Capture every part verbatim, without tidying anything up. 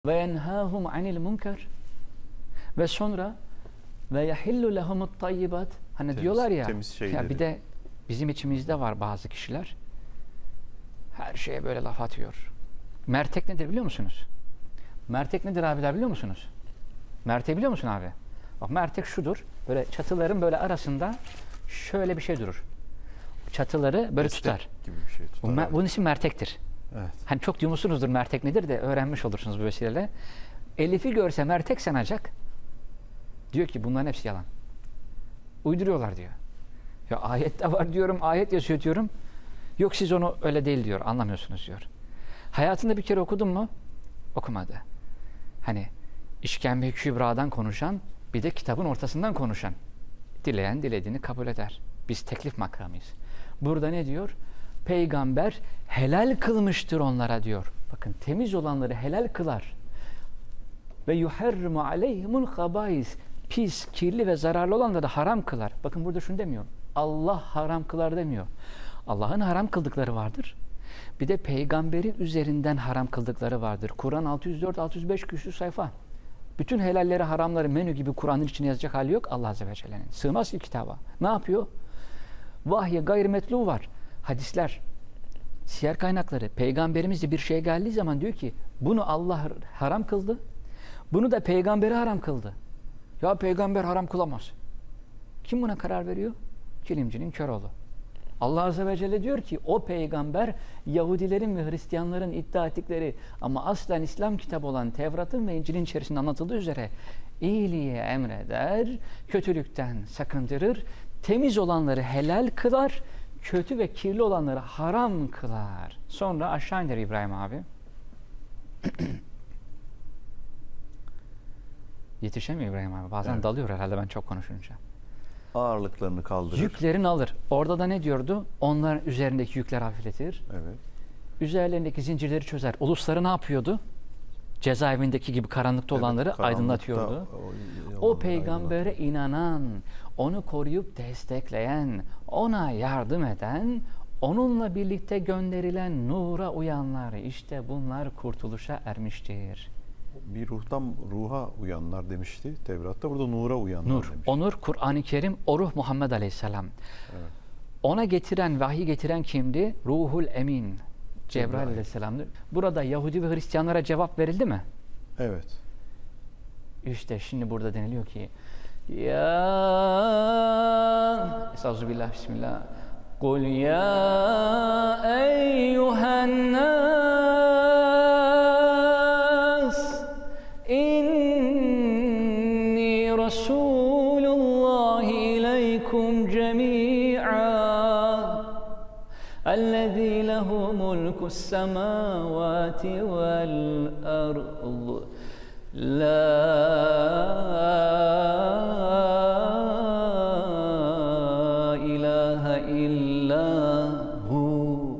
ve yenhâhum anil münker ve sonra ve yahillu lehumut tayyibat. Hani temiz, diyorlar ya, ya bir de bizim içimizde var bazı kişiler her şeye böyle laf atıyor. Mertek nedir biliyor musunuz? Mertek nedir abiler biliyor musunuz? Mertek biliyor musun abi? Bak mertek şudur. Böyle çatıların böyle arasında şöyle bir şey durur. Çatıları böyle Destek tutar. Gibi bir şey tutar. Bu, evet. Bunun ismi mertektir. Evet. Hani çok duymuşsunuzdur mertek nedir de öğrenmiş olursunuz bu vesileyle. Elif'i görse mertek sanacak. Diyor ki bunların hepsi yalan. Uyduruyorlar diyor. Ya ayette var diyorum, ayet yazıyor diyorum. Yok siz onu öyle değil diyor, anlamıyorsunuz diyor. Hayatında bir kere okudun mu? Okumadı. Hani İşkembe-i Kübra'dan konuşan, bir de kitabın ortasından konuşan. Dileyen dilediğini kabul eder. Biz teklif makamıyız. Burada ne diyor? Peygamber helal kılmıştır onlara diyor. Bakın temiz olanları helal kılar. Ve yuharrimu aleyhimul habais. Pis, kirli ve zararlı olanları da haram kılar. Bakın burada şunu demiyor. Allah haram kılar demiyor. Allah'ın haram kıldıkları vardır. Bir de peygamberi üzerinden haram kıldıkları vardır. Kur'an altı yüz dört altı yüz beş küsur sayfa. Bütün helalleri, haramları menü gibi Kur'an'ın içine yazacak hali yok Allah Azze ve Celle'nin. Sığmaz ki kitaba. Ne yapıyor? Vahye gayrimetlu var. Hadisler, siyer kaynakları, peygamberimizde bir şey geldiği zaman diyor ki bunu Allah haram kıldı. Bunu da peygamberi haram kıldı. Ya peygamber haram kılamaz. Kim buna karar veriyor? Kilimcinin Köroğlu. Allah Azze ve Celle diyor ki o peygamber Yahudilerin ve Hristiyanların iddia ettikleri ama aslen İslam kitabı olan Tevrat'ın ve İncil'in içerisinde anlatıldığı üzere iyiliğe emreder, kötülükten sakındırır, temiz olanları helal kılar, kötü ve kirli olanları haram kılar. Sonra aşağı iner İbrahim abi. Yetişemiyor İbrahim abi. Bazen evet. Dalıyor herhalde ben çok konuşunca. Ağırlıklarını kaldırır. Yüklerini alır. Orada da ne diyordu? Onların üzerindeki yükler hafifletir. Evet. Üzerlerindeki zincirleri çözer. Ulusları ne yapıyordu? Cezaevindeki gibi karanlıkta evet, olanları karanlıkta aydınlatıyordu. O, o peygambere aydınlat. inanan, onu koruyup destekleyen, ona yardım eden, onunla birlikte gönderilen nura uyanlar, işte bunlar kurtuluşa ermiştir. Bir ruhtan ruha uyanlar demişti Tevrat'ta. Burada nura uyanlar Nur. demiş. O nur Kur'an-ı Kerim, o ruh Muhammed Aleyhisselam. Evet. Ona getiren, vahiy getiren kimdi? Ruhul Emin. Cebrail Aleyhisselam'dır. Burada Yahudi ve Hristiyanlara cevap verildi mi? Evet. İşte şimdi burada deniliyor ki ya Estağfirullah, Bismillah. Kul ya eyyuhen nas inni Resulullah ileykum cemi'a ellezî lehu mulkus semâvâti vel ard la ilahe illa hu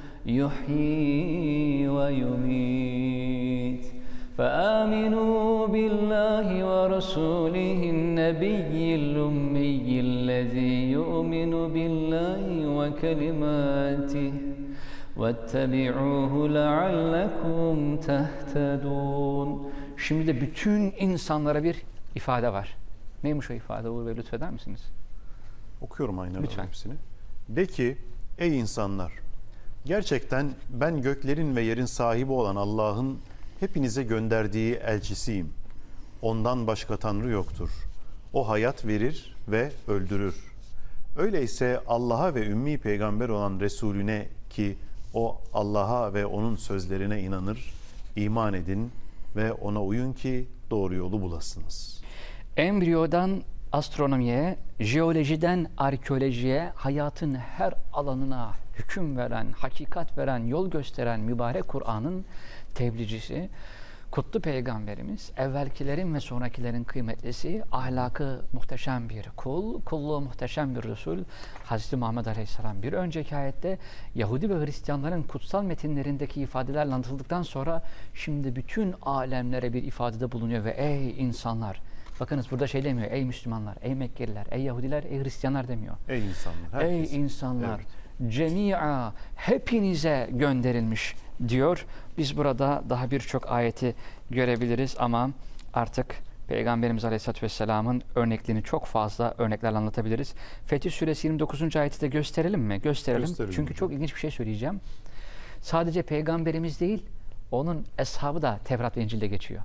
yuhyi ve yumit feâminû billahi ve rasûlihin nebiyyil ummiyyillezî yu'minu billahi ve kelimâtih وَاتَّبِعُوهُ لَعَلَّكُمْ تَهْتَدُونَ. Şimdi de bütün insanlara bir ifade var. Neymiş o ifade Uğur Bey, lütfeder misiniz? Okuyorum aynen hepsini. De ki ey insanlar, gerçekten ben göklerin ve yerin sahibi olan Allah'ın hepinize gönderdiği elçisiyim. Ondan başka Tanrı yoktur. O hayat verir ve öldürür. Öyleyse Allah'a ve ümmi peygamber olan Resulüne ki o Allah'a ve onun sözlerine inanır, iman edin ve ona uyun ki doğru yolu bulasınız. Embriyodan astronomiye, jeolojiden arkeolojiye, hayatın her alanına hüküm veren, hakikat veren, yol gösteren mübarek Kur'an'ın tebliğcisi, kutlu peygamberimiz, evvelkilerin ve sonrakilerin kıymetlisi, ahlakı muhteşem bir kul, kulluğu muhteşem bir Resul, Hazreti Muhammed Aleyhisselam. Bir önceki ayette Yahudi ve Hristiyanların kutsal metinlerindeki ifadelerle anlatıldıktan sonra şimdi bütün alemlere bir ifadede bulunuyor ve ey insanlar, bakınız burada şey demiyor, ey Müslümanlar, ey Mekkeliler, ey Yahudiler, ey Hristiyanlar demiyor. Ey insanlar. Herkes. Ey insanlar. Evet. cemi'a, hepinize gönderilmiş diyor. Biz burada daha birçok ayeti görebiliriz ama artık Peygamberimiz Aleyhisselatü Vesselam'ın örneklerini çok fazla örneklerle anlatabiliriz. Fetih Suresi yirmi dokuzuncu ayeti de gösterelim mi? Gösterelim. Gösterelim. Çünkü çok ilginç bir şey söyleyeceğim. Sadece Peygamberimiz değil, onun eshabı da Tevrat ve İncil'de geçiyor.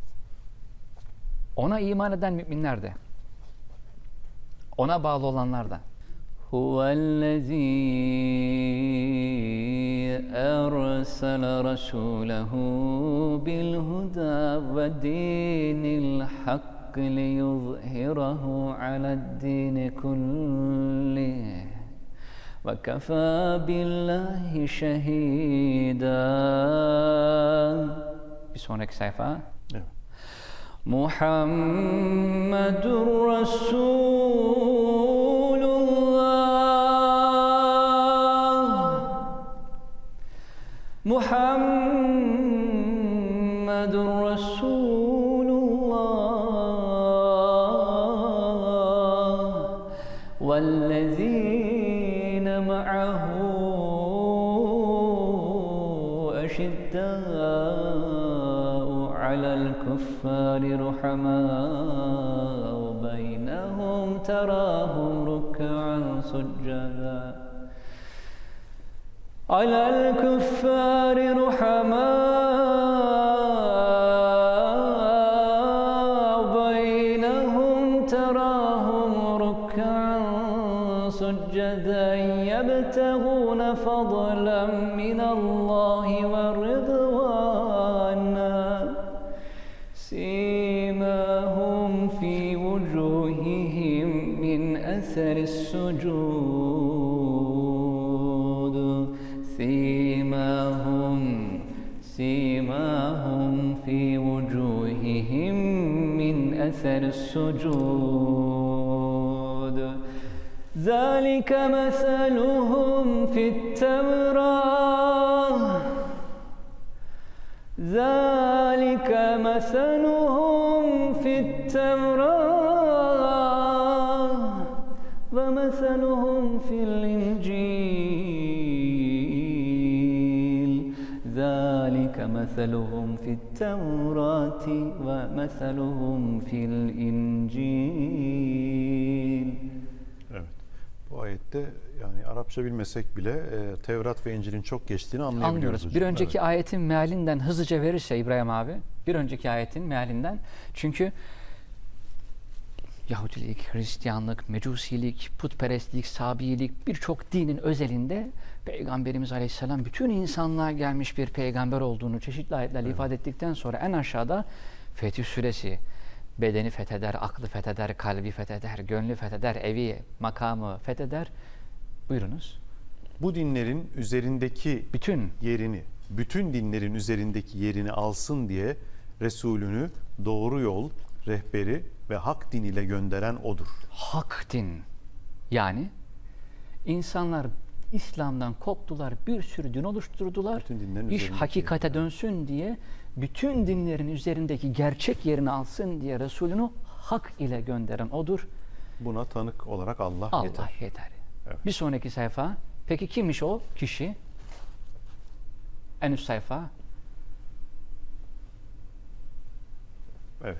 Ona iman eden müminler de, ona bağlı olanlar da. Huvellezî ersele rasûlehu bil huda ve dinil hak liyuzhirahu ale'd-dîni kullih ve kefâ billahi şehîdâ. Bir sonraki sayfa. Evet. Muhammedur Resulullah Muhammedur Resulullah vellezîne ma'ahu eşiddâ'u alel kuffâri ruhamâ'u beynehum terâhum ruk'an succedâ alel kuffâri ruhamâ'u beynehum terâhum ruk'an succedâ yebtegûne fadlan minallâhi ve rıdvâna simâhum fî vücûhihim min eseris sucûd simâhum simâhum fî vücûhihim min eseris sucûd ذَٰلِكَ مَثَلُهُمْ فِي التَّوْرَاةِ ذَٰلِكَ مَثَلُهُمْ فِي التَّوْرَاةِ وَمَثَلُهُمْ فِي الْإِنْجِيلِ ذَٰلِكَ مَثَلُهُمْ فِي التَّوْرَاةِ وَمَثَلُهُمْ فِي الْإِنْجِيلِ. Bu ayette yani Arapça bilmesek bile e, Tevrat ve İncil'in çok geçtiğini anlayabiliyoruz. Anlıyoruz. Hocam. Bir önceki evet. ayetin mealinden hızlıca verirse İbrahim abi, bir önceki ayetin mealinden, çünkü Yahudilik, Hristiyanlık, Mecusilik, putperestlik, Sabiilik, birçok dinin özelinde Peygamberimiz Aleyhisselam bütün insanlığa gelmiş bir peygamber olduğunu çeşitli ayetlerle evet. ifade ettikten sonra en aşağıda Fetih Suresi, bedeni fetheder, aklı fetheder, kalbi fetheder, gönlü fetheder, evi, makamı fetheder. Buyurunuz. Bu dinlerin üzerindeki bütün yerini, bütün dinlerin üzerindeki yerini alsın diye Resulünü doğru yol, rehberi ve hak din ile gönderen odur. Hak din. Yani insanlar İslam'dan koptular, bir sürü din oluşturdular. İş hakikate yerini. dönsün diye bütün dinlerin üzerindeki gerçek yerini alsın diye Resulünü hak ile gönderen odur. Buna tanık olarak Allah, Allah yeter. yeter. Evet. Bir sonraki sayfa. Peki kimmiş o kişi? En üst sayfa. Evet.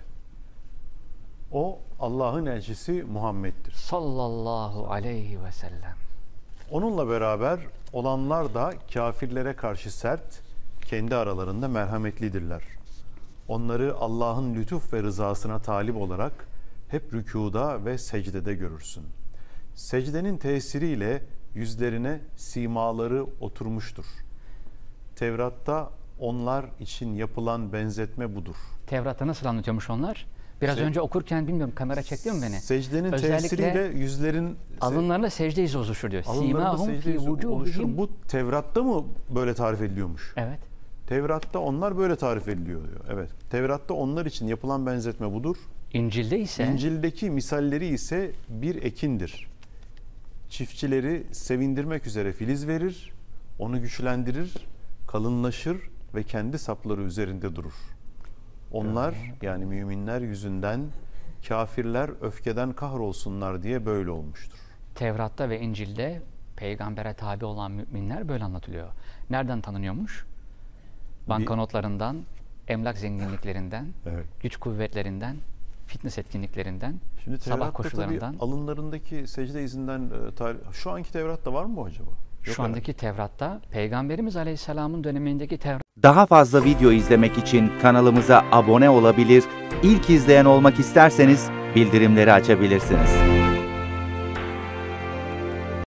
O Allah'ın elçisi Muhammed'dir. Sallallahu aleyhi ve sellem. Onunla beraber olanlar da kafirlere karşı sert, kendi aralarında merhametlidirler. Onları Allah'ın lütuf ve rızasına talip olarak hep rükuda ve secdede görürsün. Secdenin tesiriyle yüzlerine simaları oturmuştur. Tevrat'ta onlar için yapılan benzetme budur. Tevrat'ta nasıl anlatıyormuş onlar? Biraz Se önce okurken bilmiyorum, kamera çekti mi beni? Secdenin tesiriyle yüzlerin alınlarında secde izi oluşur diyor. Alınlarında secde izi oluşur. Bu Tevrat'ta mı böyle tarif ediliyormuş? Evet. Tevrat'ta onlar böyle tarif ediliyor diyor. Evet. Tevrat'ta onlar için yapılan benzetme budur. İncil'de ise İncil'deki misalleri ise bir ekindir. Çiftçileri sevindirmek üzere filiz verir, onu güçlendirir, kalınlaşır ve kendi sapları üzerinde durur. Onlar yani müminler yüzünden kafirler öfkeden kahrolsunlar diye böyle olmuştur. Tevrat'ta ve İncil'de peygambere tabi olan müminler böyle anlatılıyor. Nereden tanınıyormuş? Banknotlarından, emlak zenginliklerinden, evet. güç kuvvetlerinden, fitness etkinliklerinden, Şimdi sabah koşularından. Tabii alınlarındaki secde izinden şu anki Tevrat'ta var mı acaba? Yok şu andaki herhalde. Tevrat'ta Peygamberimiz Aleyhisselam'ın dönemindeki Tevrat. Daha fazla video izlemek için kanalımıza abone olabilir, ilk izleyen olmak isterseniz bildirimleri açabilirsiniz.